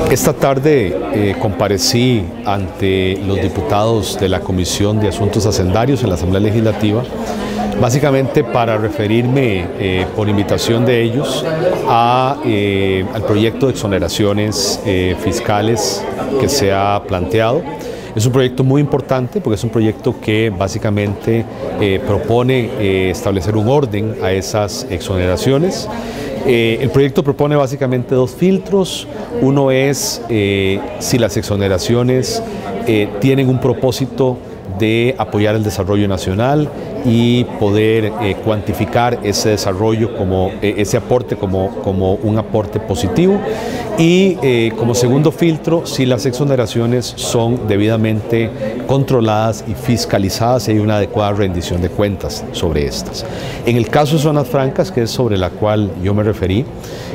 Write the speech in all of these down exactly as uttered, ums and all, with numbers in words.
Esta tarde eh, comparecí ante los diputados de la Comisión de Asuntos Hacendarios en la Asamblea Legislativa, básicamente para referirme eh, por invitación de ellos a, eh, al proyecto de exoneraciones eh, fiscales que se ha planteado. Es un proyecto muy importante porque es un proyecto que básicamente eh, propone eh, establecer un orden a esas exoneraciones. Eh, el proyecto propone básicamente dos filtros. Uno es eh, si las exoneraciones eh, tienen un propósito de apoyar el desarrollo nacional y poder eh, cuantificar ese desarrollo, como, eh, ese aporte como, como un aporte positivo. Y eh, como segundo filtro, si las exoneraciones son debidamente controladas y fiscalizadas y hay una adecuada rendición de cuentas sobre estas. En el caso de zonas francas, que es sobre la cual yo me referí,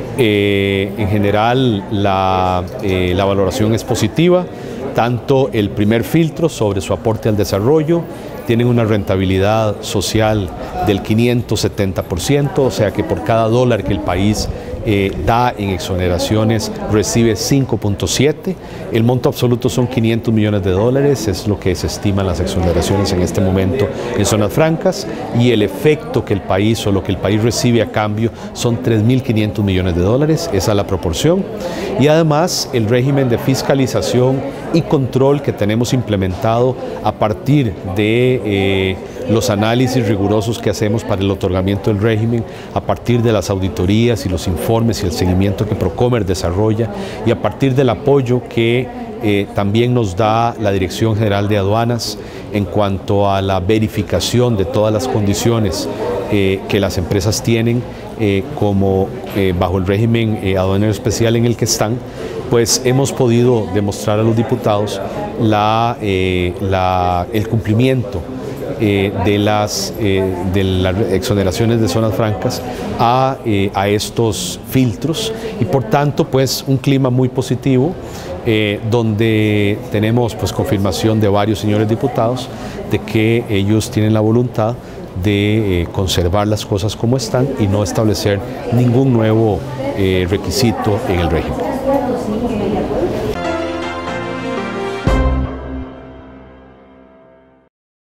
eh, en general la, eh, la valoración es positiva. Tanto el primer filtro sobre su aporte al desarrollo, tienen una rentabilidad social del quinientos setenta por ciento, o sea que por cada dólar que el país eh, da en exoneraciones recibe cinco punto siete. El monto absoluto son quinientos millones de dólares, es lo que se estiman las exoneraciones en este momento en zonas francas, y el efecto que el país o lo que el país recibe a cambio son tres mil quinientos millones de dólares, esa es la proporción. Y además el régimen de fiscalización y control que tenemos implementado a partir de eh, los análisis rigurosos que hacemos para el otorgamiento del régimen, a partir de las auditorías y los informes y el seguimiento que Procomer desarrolla, y a partir del apoyo que eh, también nos da la Dirección General de Aduanas en cuanto a la verificación de todas las condiciones eh, que las empresas tienen eh, como eh, bajo el régimen eh, aduanero especial en el que están, pues hemos podido demostrar a los diputados la, eh, la, el cumplimiento eh, de, las, eh, de las exoneraciones de zonas francas a, eh, a estos filtros, y por tanto pues un clima muy positivo eh, donde tenemos pues confirmación de varios señores diputados de que ellos tienen la voluntad de eh, conservar las cosas como están y no establecer ningún nuevo eh, requisito en el régimen.